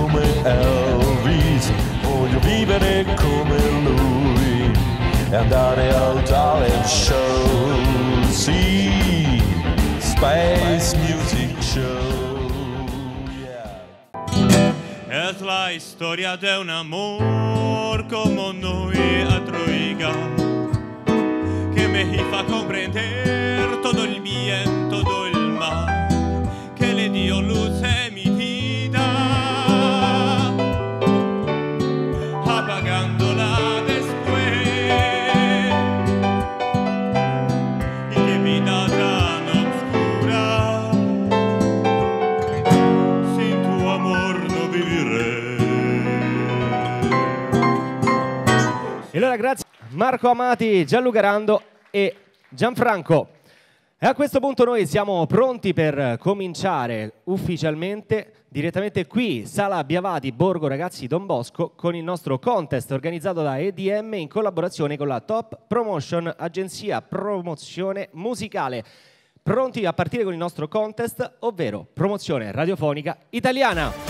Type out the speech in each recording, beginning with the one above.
come Elvis, voglio vivere come lui e andare al talent show, sì, Space Music Show, yeah. Es la historia de un amor como no hay otro igual, que me hizo comprender todo el bien, todo el mal, que le dio luz en mi vida, apagándola después. Y qué vida tan oscura, sin tu amor no viviré. E allora grazie Marco Amati, Gianluca Rando e Gianfranco. E a questo punto noi siamo pronti per cominciare ufficialmente direttamente qui, Sala Biavati, Borgo Ragazzi Don Bosco, con il nostro contest organizzato da EDM in collaborazione con la Top Promotion, agenzia promozione musicale. Pronti a partire con il nostro contest, ovvero promozione radiofonica italiana.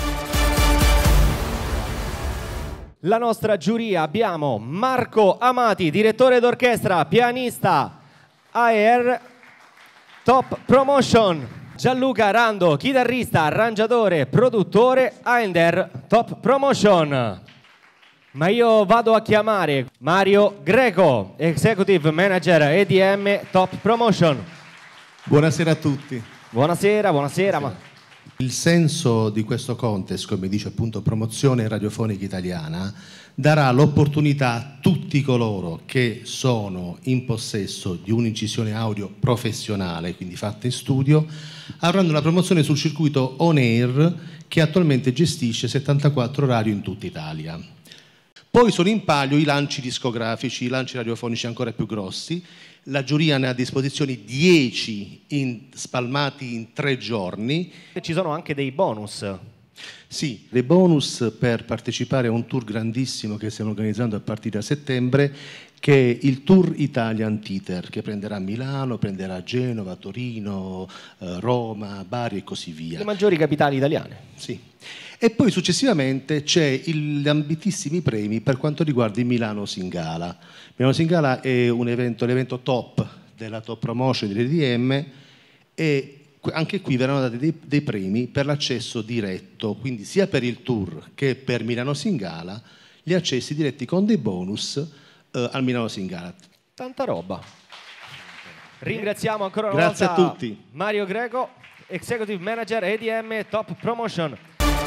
La nostra giuria abbiamo Marco Amati, direttore d'orchestra, pianista, AER, Top Promotion, Gianluca Rando, chitarrista, arrangiatore, produttore, AER, Top Promotion. Ma io vado a chiamare Mario Greco, Executive Manager EDM, Top Promotion. Buonasera a tutti. Buonasera, buonasera. Ma... Il senso di questo contest, come dice appunto Promozione Radiofonica Italiana, darà l'opportunità a tutti coloro che sono in possesso di un'incisione audio professionale, quindi fatta in studio, avranno una promozione sul circuito On Air che attualmente gestisce 74 radio in tutta Italia. Poi sono in palio i lanci discografici, i lanci radiofonici ancora più grossi. La giuria ne ha a disposizione 10 spalmati in 3 giorni. E ci sono anche dei bonus. Sì, dei bonus per partecipare a un tour grandissimo che stiamo organizzando a partire da settembre, che è il Tour Italian Theater, che prenderà Milano, prenderà Genova, Torino, Roma, Bari e così via. Le maggiori capitali italiane. Sì. E poi successivamente c'è gli ambitissimi premi per quanto riguarda il Milano Singala. Milano Singala è un evento, l'evento top della Top Promotion dell'EDM, e anche qui verranno dati dei premi per l'accesso diretto, quindi sia per il tour che per Milano Singala, gli accessi diretti con dei bonus al Milano Singala. Tanta roba. Ringraziamo ancora una Grazie volta a tutti. Mario Greco, Executive Manager EDM Top Promotion.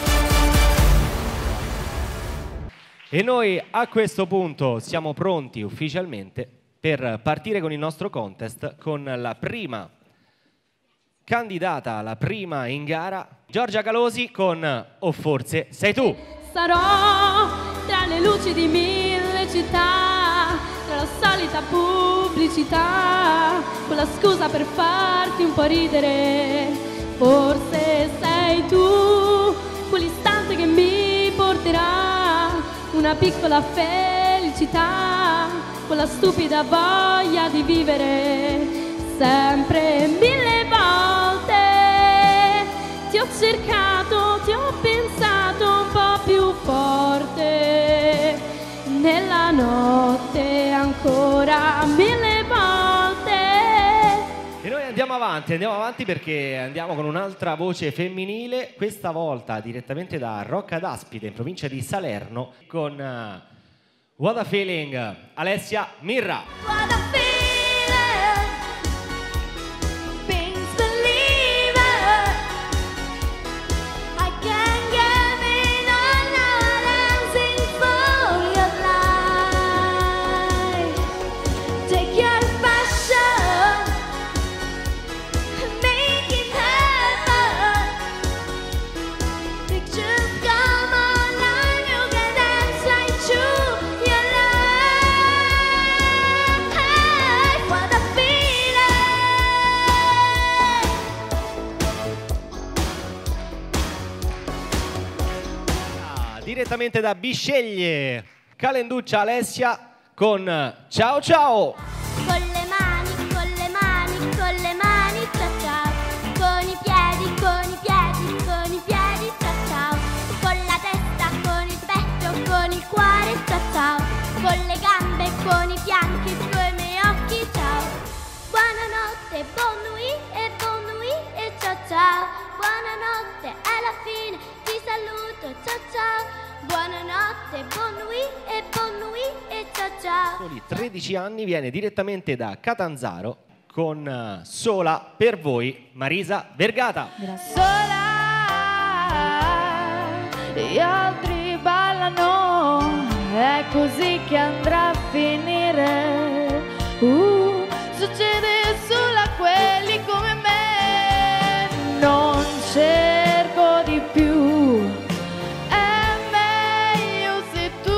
E noi a questo punto siamo pronti ufficialmente per partire con il nostro contest con la prima candidata, la prima in gara, Giorgia Calosi con O forse sei tu. Sarò tra le luci di 1000 città, tra la solita pubblicità, con la scusa per farti un po' ridere. Forse sei tu, quell'istante che mi porterà una piccola felicità, quella stupida voglia di vivere. Sempre 1000 volte ti ho cercato, ti ho pensato un po' più forte, nella notte ancora 1000 volte. E noi andiamo avanti perché andiamo con un'altra voce femminile, questa volta direttamente da Rocca d'Aspide in provincia di Salerno con What a Feeling, Alessia Mirra. What a feeling, things believer, I can't give it all now, dancing for your life. Take your passion, make it happen. Pictures come alive, you can dance right through your life. What a feeling. Direttamente da Bisceglie, Calenduccia Alessia con Ciao Ciao. Con le mani, con le mani, con le mani, ciao ciao. Con i piedi, con i piedi, con i piedi, ciao ciao. Con la testa buonanotte, alla fine ti saluto, ciao ciao. Buonanotte, buon nuit e ciao ciao. Soli 13 anni, viene direttamente da Catanzaro con Sola per voi, Marisa Vergata. Sola, gli altri ballano, è così che andrà a finire. Succede solo a quelli come me, non cerco di più. È meglio se tu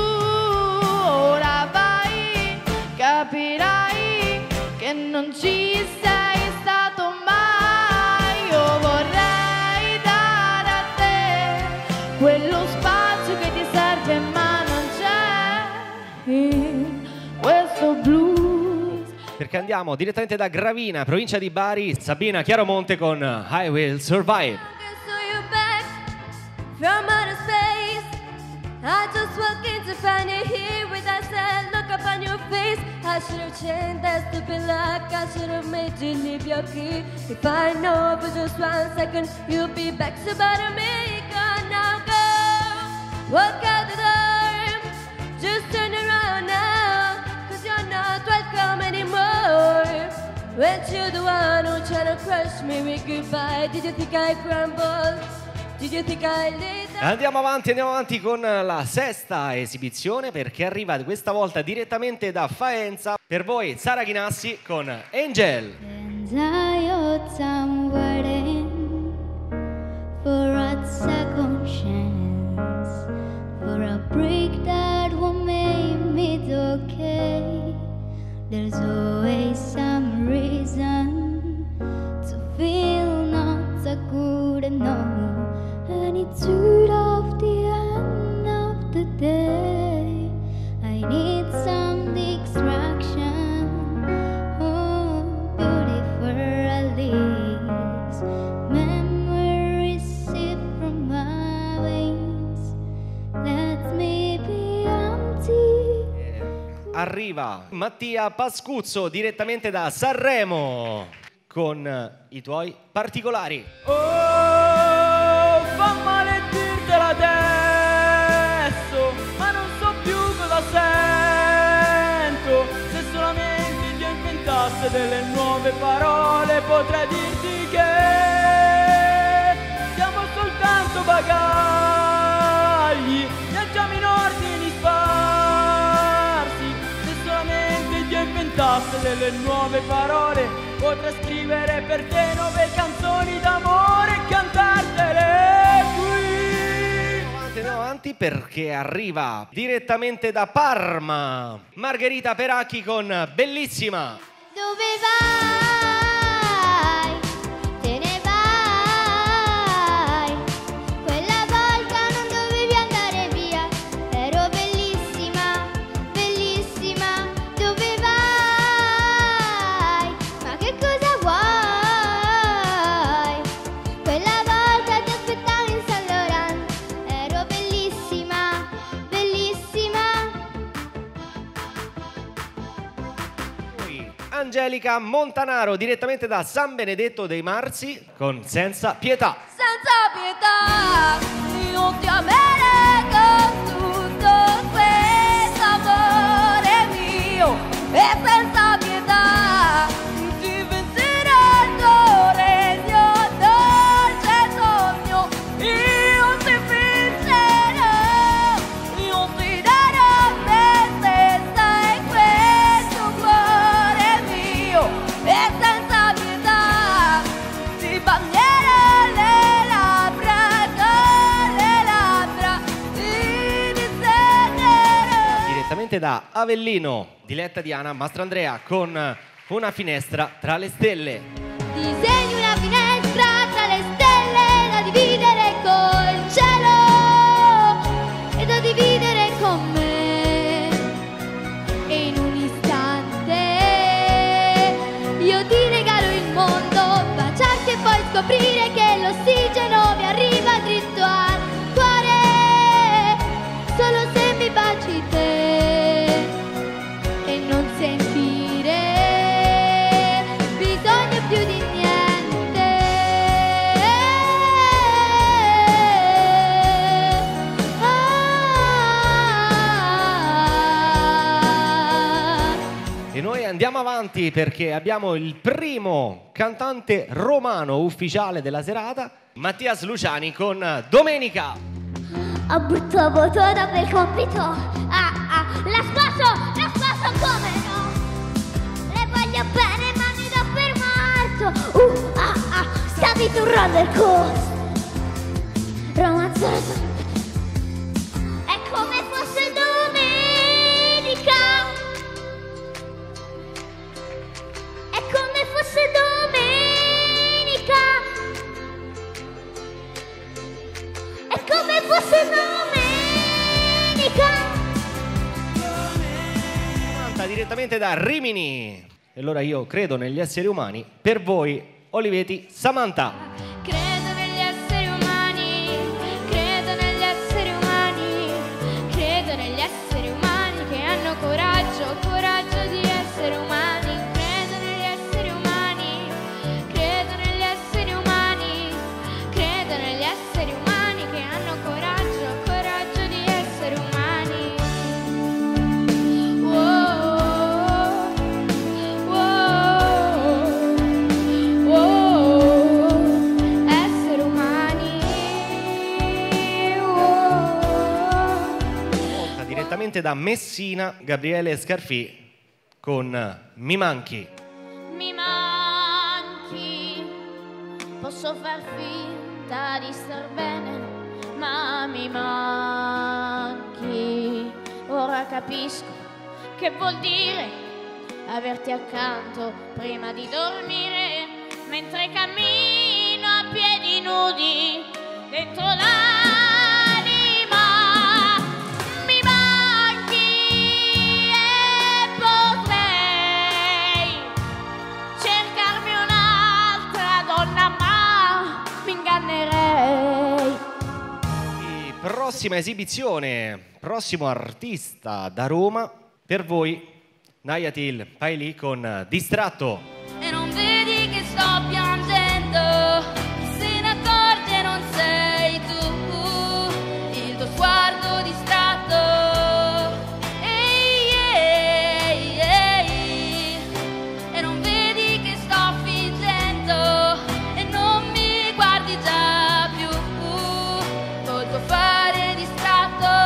ora vai, capirai che non ci sei stato mai. Io vorrei dare a te quello spazio che ti serve ma non c'è in questo blues. Perché andiamo direttamente da Gravina, provincia di Bari, Sabina Chiaromonte con I Will Survive. So you're back from outer space. I just walked in to find you here with that sad look up on your face. I should have changed that stupid luck. I should have made you leave your key. If I know for just 1 second you'll be back, so better make it now. Go, walk out the door, just turn around now, 'cause you're not welcome anymore. Weren't you the one who tried to crush me with goodbye? Did you think I crumbled? Did you think I laid down? Andiamo avanti con la sesta esibizione, perché arriva questa volta direttamente da Faenza. Per voi Sara Ghinassi con Angel. And I'm waiting for a second chance, for a break that will make me okay. There's always some reason to feel not so good enough, and it's right of the end of the day. I need some distraction, oh beautiful release, memories sip from my veins, let me be empty. Arriva Mattia Pascuzzo direttamente da Sanremo con I tuoi particolari. Oh, fa male dirtela adesso, ma non so più cosa sento. Se solamente Dio inventasse delle nuove parole, potrei dirti che siamo soltanto bagagli, viaggiamo in ordini sparsi. Se solamente Dio inventasse delle nuove parole, potrei scrivere per te 9 canzoni d'amore e cantartele qui. Andiamo avanti perché arriva direttamente da Parma Margherita Peracchi con Bellissima. Dove vai? Te ne vai. Quella volta non dovevi andare via. Ero bellissima, bellissima. Dove vai? Ma che cosa vuoi? Quella volta ti aspettavo in San Laurent. Ero bellissima, bellissima. Poi Angelica Montanaro direttamente da San Benedetto dei Marsi con Senza Pietà. Senza pietà, io ti amerei con tutto questo amore mio. E senza pietà, ti vencerò il tuo regno, dolce sogno. Io ti vincerò, io ti darò me stessa e questo cuore mio. E senza pietà, ti bagnerò le labbra, con le labbra ti disegnerò. Direttamente da Avellino, Diletta Diana Mastrandrea con Una finestra tra le stelle. Disegni una finestra tra le stelle da dividere col cielo e da dividere con me. E in un istante io ti regalo il mondo, baciarti e poi scoprire che l'ossigeno mi arriva dritto al cuore. Solo se mi baci te e non sentire bisogno più di niente. andiamo avanti perché abbiamo il primo cantante romano ufficiale della serata, Mattias Luciani con Domenica. Ho buttato tutto per il compito. La sposo come no. Le voglio bene ma mi do per morto. Stavi tu un roller coaster. Romanzoso. È come fosse domenica. È come fosse domenica. È come fosse domenica. Direttamente da Rimini. E allora io credo negli esseri umani. Per voi, Olivetti, Samantha. Credo negli esseri umani, credo negli esseri umani, credo negli esseri umani che hanno coraggio, coraggio di essere umani. Credo negli esseri umani, credo negli esseri umani, credo negli esseri umani che hanno coraggio, coraggio di essere umani. Esseri umani. Direttamente da Messina, Gabriele Scarfì con Mi manchi. Mi manchi, posso far finta di star bene, ma mi manchi. Ora capisco che vuol dire averti accanto prima di dormire, mentre cammino a piedi nudi dentro l'anima. Mi manchi e potrei cercarmi un'altra donna, ma mi ingannerei. Di prossima esibizione, prossimo artista da Roma, per voi Nayatil Paili con Distratto. E non vedi che sto piangendo, se ne accorge non sei tu, il tuo sguardo distratto. Ehi, ehi, ehi. E non vedi che sto fingendo e non mi guardi già più, col tuo fare distratto.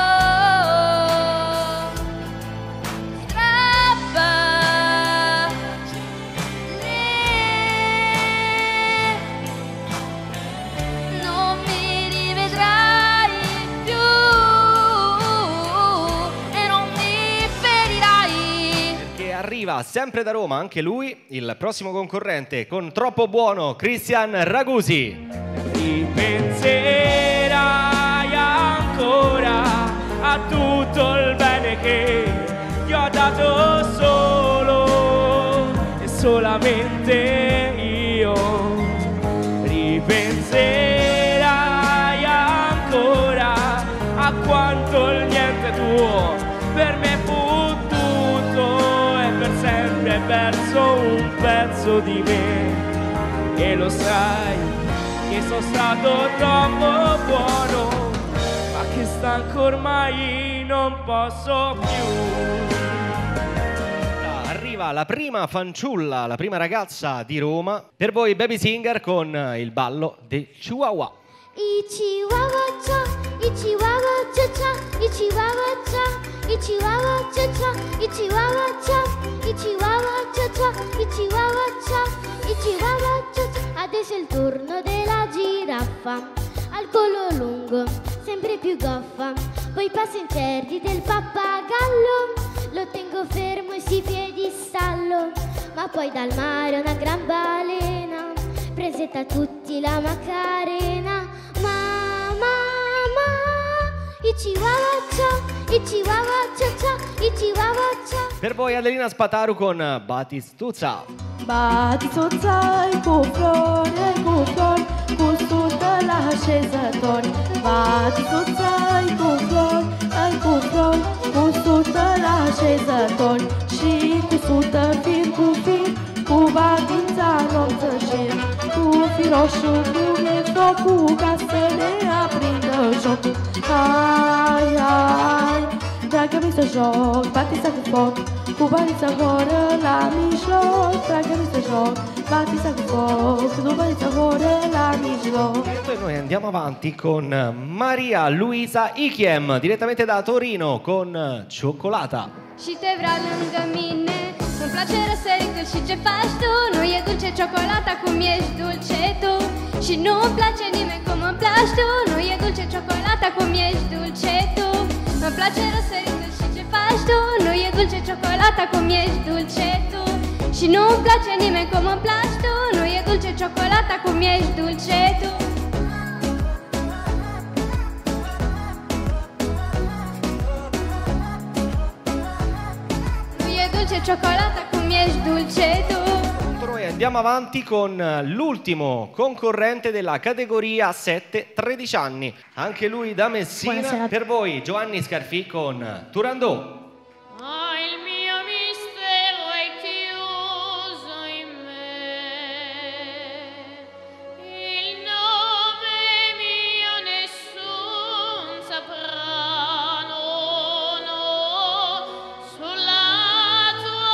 Arriva sempre da Roma anche lui, il prossimo concorrente con Troppo buono, Christian Ragusi. Ripenserai ancora a tutto il bene che ti ho dato solo e solamente io. Ripenserai ancora a quanto il niente tuo per me fu sempre perso un pezzo di me, e lo sai che sono stato troppo buono, ma che stanco ormai non posso più. Arriva la prima fanciulla, la prima ragazza di Roma, per voi Baby Singer con il ballo del Chihuahua. I chihuahua cha, i chihuahua cha cha, i chihuahua cha, i chihuahua cha cha, i chihuahua cha, i chihuahua cha cha, i chihuahua cha, i chihuahua cha cha. Adesso è il turno della giraffa, al collo lungo, sempre più goffa. Poi passa in certi del pappagallo, lo tengo fermo e si piedistallo. Ma poi dal mare una gran balena, presenta a tutti la Macarena. I chihuahua cha, i chihuahua cha cha, i chihuahua cha. Per voi Adelina Spataru con Batistuzza. Batistuzza ai cuflori, custută la așezători. Batistuzza ai cuflori, custută la așezători. Și custută fir cu fir, cu batința nopță șir. Cu firoșul pune focul ca să ne aprindă jocul. Hai, hai, dragă mi să joc, batița cu foc. cu banița horă la mijloc, tragă-mi să joc, batița cu foc, cu banița horă la mijloc. E noi andiamo avanti con Maria Luisa Ichiem, direttamente da Torino, con Cioccolata. Și te vreau lângă mine, îmi place răsăritul și ce faci tu. Nu e dulce ciocolata cum ești dulce tu. Și nu-mi place nimeni cum îmi placi tu. Nu e dulce ciocolata cum ești dulce tu. Îmi place răsăritul și ce faci tu. Nu e dulce ciocolata cum ești dulce tu. Și nu-mi place nimeni cum îmi placi tu. Nu e dulce ciocolata cum ești dulce tu. Dulce cioccolata come ești dulce tu. Noi andiamo avanti con l'ultimo concorrente della categoria 7-13 anni, anche lui da Messina. Buonasera. Per voi Giovanni Scarfi con Turandot. Il mio mistero è chiuso in me, il nome mio nessun saprà, no, no, sulla tua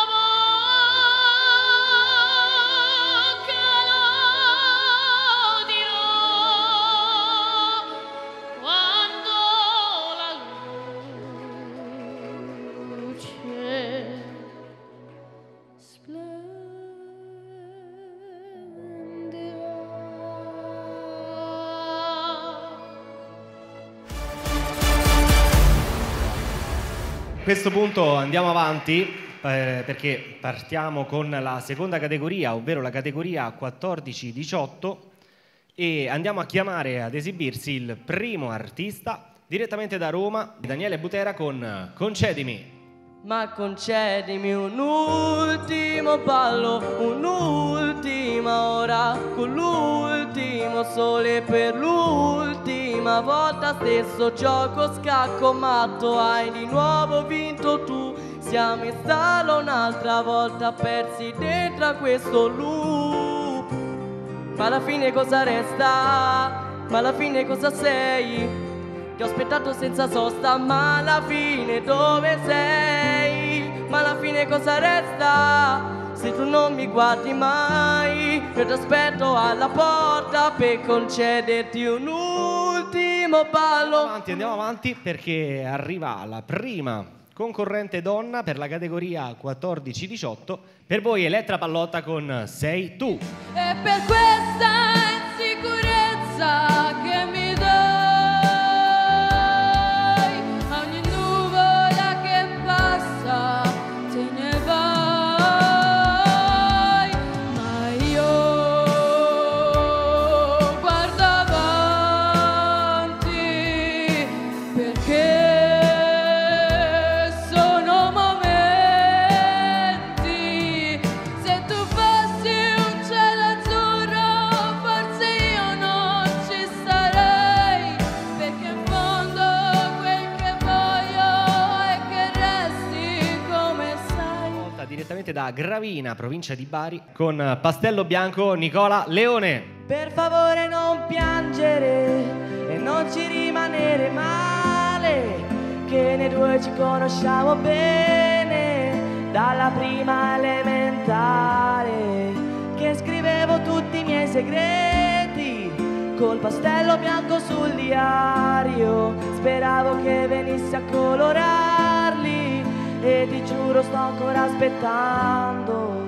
bocca lo dirò, quando la luce A questo punto andiamo avanti perché partiamo con la seconda categoria, ovvero la categoria 14-18, e andiamo a chiamare ad esibirsi il primo artista direttamente da Roma, Daniele Butera con Concedimi. Ma concedimi un ultimo ballo, un'ultima ora, con l'ultimo sole per l'ultima volta. Stesso gioco scacco matto, hai di nuovo vinto tu. Siamo in sala un'altra volta, persi dentro a questo loop. Ma alla fine cosa resta? Ma alla fine cosa sei? Ti ho aspettato senza sosta, ma alla fine dove sei? Ma alla fine cosa resta? Se tu non mi guardi mai, io ti aspetto alla porta per concederti un ultimo ballo. Andiamo avanti perché arriva la prima concorrente donna per la categoria 14-18. Per voi Elettra Pallotta con Sei tu. E per questa insicurezza che mi dai, a ogni nuvola che passa te ne vai, ma io guardo avanti perché sono momenti. Se tu fossi un cielo azzurro, forse io non ci starei, perché in fondo quel che voglio è che resti come sai. Direttamente da Gravina, provincia di Bari, con Pastello Bianco Nicola Leone. Per favore non piangere e non ci rimanere male, che noi due ci conosciamo bene dalla prima elementare, che scrivevo tutti i miei segreti col pastello bianco sul diario. Speravo che venissi a colorarli e ti giuro sto ancora aspettando.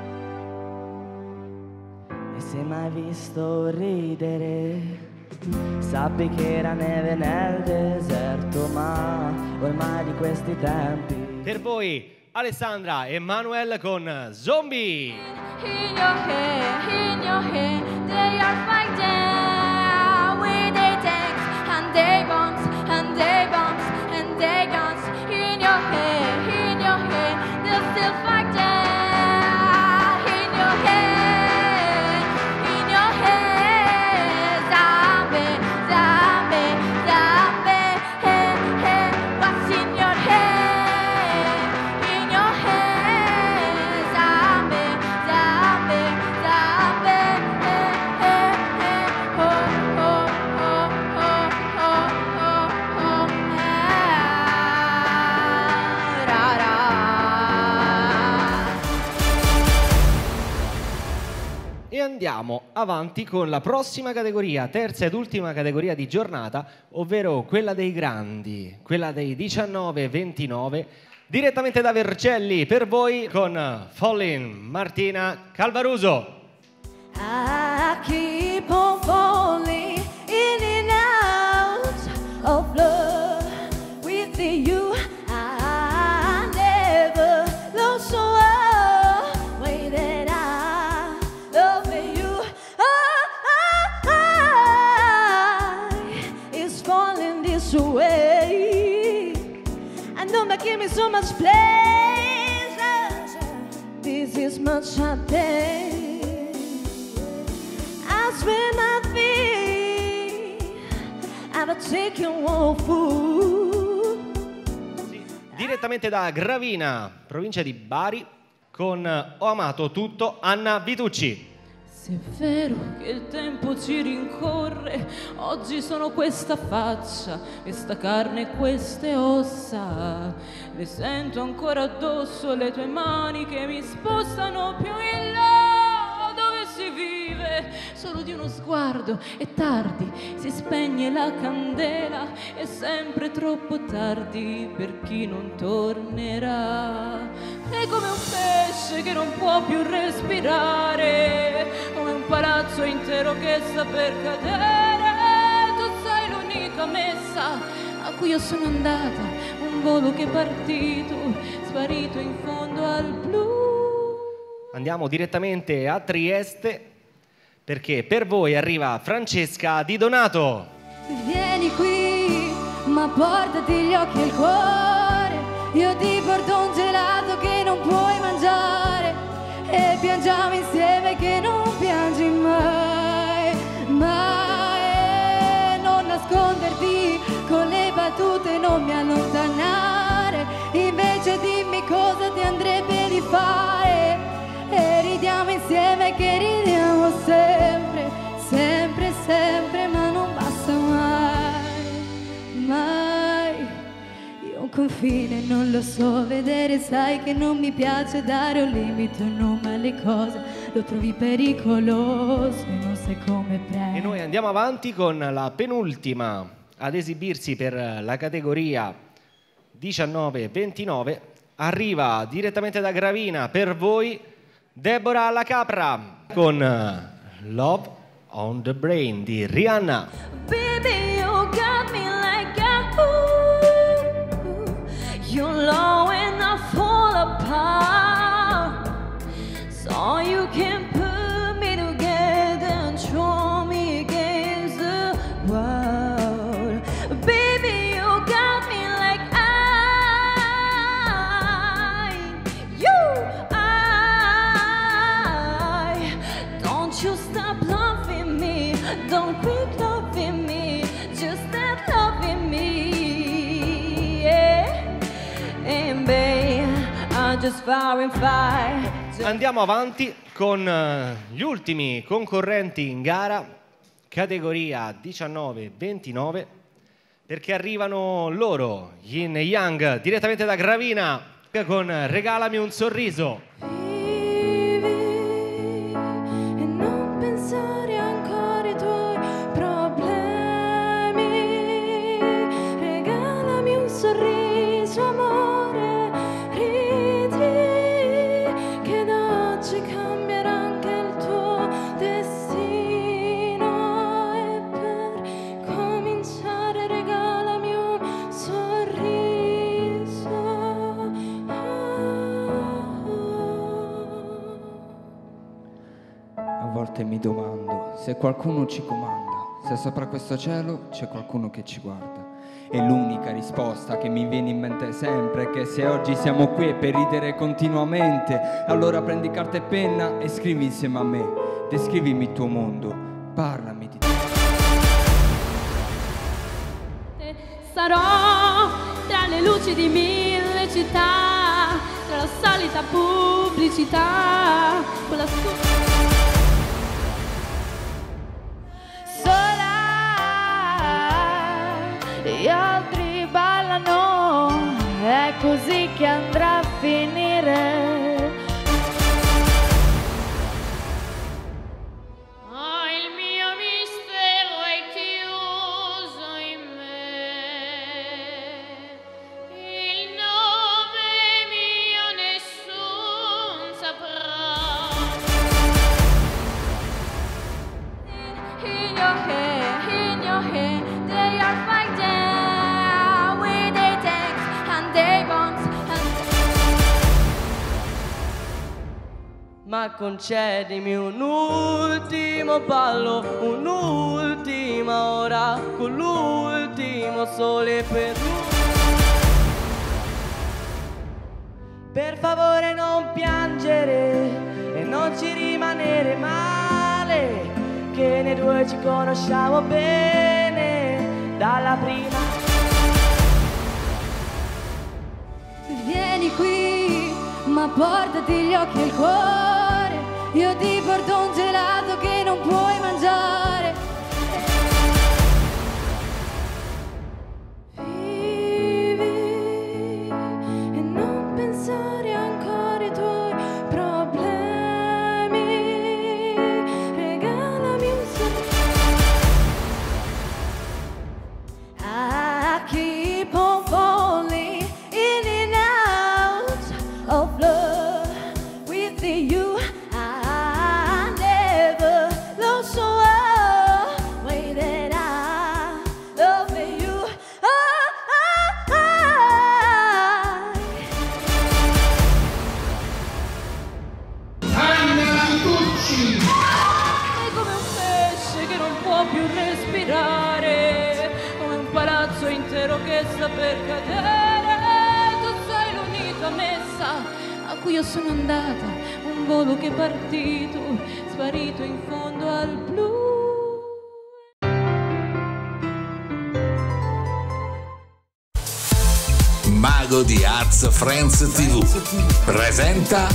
E se mai visto ridere, sappi che era neve nel deserto, ma ormai di questi tempi. Per voi Alessandra Emanuel con Zombie. In your head, they are fighting with their tanks and their bombs and their bombs and their guns. In your head, they're still fighting. In your head, zombie, zombie, zombie. Hey, hey, what's in your head? In your head, zombie, zombie, zombie. Hey, hey, hey. andiamo avanti con la prossima categoria, terza ed ultima categoria di giornata, ovvero quella dei grandi, quella dei 19-29, direttamente da Vercelli per voi con Fallin' Martina Calvaruso. I keep on falling in and out of love with you. I never lost a way that I love you. It's falling this way. And don't give me so much pleasure. This is much I think. I spend my feet, I've taken one food. Direttamente da Gravina, provincia di Bari, con Ho amato tutto, Anna Vitucci. Se è vero che il tempo ci rincorre, oggi sono questa faccia, questa carne e queste ossa. Le sento ancora addosso le tue mani che mi spostano più in là, dove si vive solo di uno sguardo. È tardi, si spegne la candela, è sempre troppo tardi per chi non tornerà. È come un pesce che non può più respirare, come un palazzo intero che sta per cadere. Tu sei l'unica messa a cui io sono andata, un volo che è partito, sparito in fondo al blu. Andiamo direttamente a Trieste perché per voi arriva Francesca Di Donato. Vieni qui, ma portati gli occhi e il cuore. Io ti porto un gelato che non puoi mangiare e piangiamo insieme che non piangi mai, mai. Non nasconderti con le battute, non mi allontanare. Invece dimmi cosa ti andrebbe di fare e ridiamo insieme che ridiamo sempre, sempre, sempre, ma non basta mai, mai. Io un confine non lo so vedere, sai che non mi piace dare un limite, un nome alle cose, lo trovi pericoloso e non sai come prendere. E noi andiamo avanti con la penultima ad esibirsi per la categoria 19-29. Arriva direttamente da Gravina per voi Deborah La Capra con Love on the Brain di Rihanna. Baby, you got me like you're low and I fall apart, so you can put me together and throw me against the world. Baby, you got me like don't you stop loving me, don't quit loving me, just stop loving me, yeah. And babe, I'm just far and far. Andiamo avanti con gli ultimi concorrenti in gara, categoria 19-29, perché arrivano loro, Yin e Yang, direttamente da Gravina, con Regalami un sorriso. Mi domando se qualcuno ci comanda, se sopra questo cielo c'è qualcuno che ci guarda. E l'unica risposta che mi viene in mente sempre è che se oggi siamo qui è per ridere continuamente. Allora prendi carta e penna e scrivi insieme a me, descrivimi il tuo mondo, parlami di te. Sarò tra le luci di mille città, tra la solita pubblicità, con la gli altri ballano, è così che andrà a finire. ma concedimi un ultimo ballo, un'ultima ora con l'ultimo sole per lui. Per favore non piangere e non ci rimanere male, che noi due ci conosciamo bene dalla prima. Vieni qui, ma portati gli occhi e il cuore, io ti porto un gelato che non puoi mangiare. Vivi e non pensare ancora ai tuoi problemi, regalami un I keep on falling in and out of love with you. I never lost so way that I love you. È come un pesce che non può più respirare, come un palazzo intero che sta per cadere. Tu sei l'unica messa a cui io sono andata, un volo che è partito, sparito in fondo al blu. Mago di Arts Friends TV presenta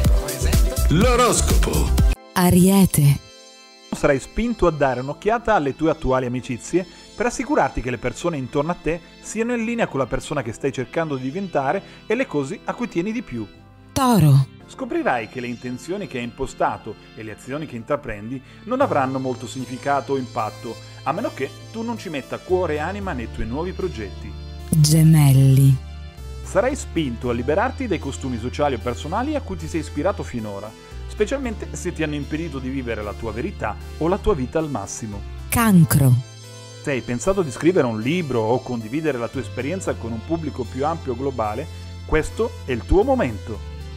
l'oroscopo. Ariete. Sarai spinto a dare un'occhiata alle tue attuali amicizie per assicurarti che le persone intorno a te siano in linea con la persona che stai cercando di diventare e le cose a cui tieni di più. Toro. Scoprirai che le intenzioni che hai impostato e le azioni che intraprendi non avranno molto significato o impatto, a meno che tu non ci metta cuore e anima nei tuoi nuovi progetti. Gemelli. Sarai spinto a liberarti dai costumi sociali o personali a cui ti sei ispirato finora, specialmente se ti hanno impedito di vivere la tua verità o la tua vita al massimo. Cancro. Se hai pensato di scrivere un libro o condividere la tua esperienza con un pubblico più ampio o globale, questo è il tuo momento.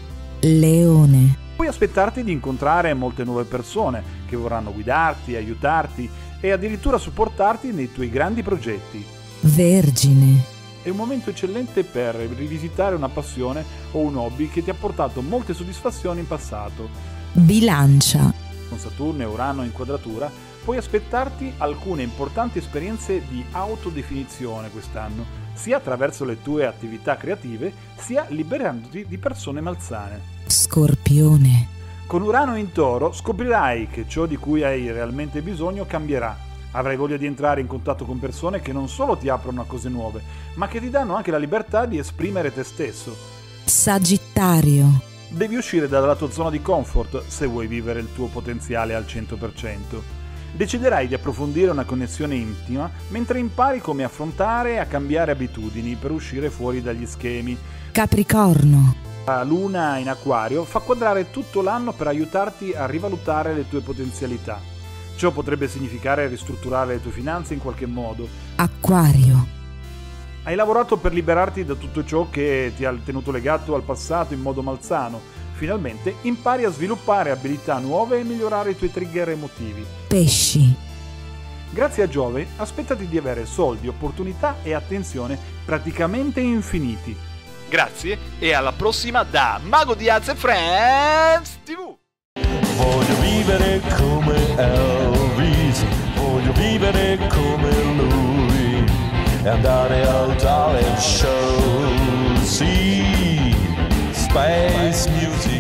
Leone. Puoi aspettarti di incontrare molte nuove persone che vorranno guidarti, aiutarti e addirittura supportarti nei tuoi grandi progetti. Vergine. È un momento eccellente per rivisitare una passione o un hobby che ti ha portato molte soddisfazioni in passato. Bilancia. Con Saturno e Urano in quadratura puoi aspettarti alcune importanti esperienze di autodefinizione quest'anno, sia attraverso le tue attività creative, sia liberandoti di persone malsane. Scorpione. Con Urano in Toro scoprirai che ciò di cui hai realmente bisogno cambierà. Avrai voglia di entrare in contatto con persone che non solo ti aprono a cose nuove, ma che ti danno anche la libertà di esprimere te stesso. Sagittario. Devi uscire dalla tua zona di comfort se vuoi vivere il tuo potenziale al 100%. Deciderai di approfondire una connessione intima mentre impari come affrontare e a cambiare abitudini per uscire fuori dagli schemi. Capricorno. La luna in Acquario fa quadrare tutto l'anno per aiutarti a rivalutare le tue potenzialità. Ciò potrebbe significare ristrutturare le tue finanze in qualche modo. Acquario. Hai lavorato per liberarti da tutto ciò che ti ha tenuto legato al passato in modo malsano. Finalmente impari a sviluppare abilità nuove e migliorare i tuoi trigger emotivi. Pesci. Grazie a Giove, aspettati di avere soldi, opportunità e attenzione praticamente infiniti. Grazie e alla prossima da Mago di Arts Friends TV. Voglio vivere come Elvis, voglio vivere come lui e andare al talent show, sì, Space Music.